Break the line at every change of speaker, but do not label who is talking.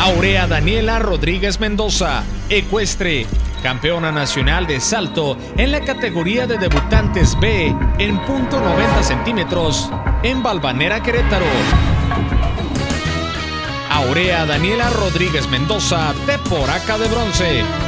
Aurea Daniela Rodríguez Mendoza, ecuestre, campeona nacional de salto en la categoría de debutantes B en punto 90 centímetros en Valvanera, Querétaro. Aurea Daniela Rodríguez Mendoza, de Poraca de Bronce.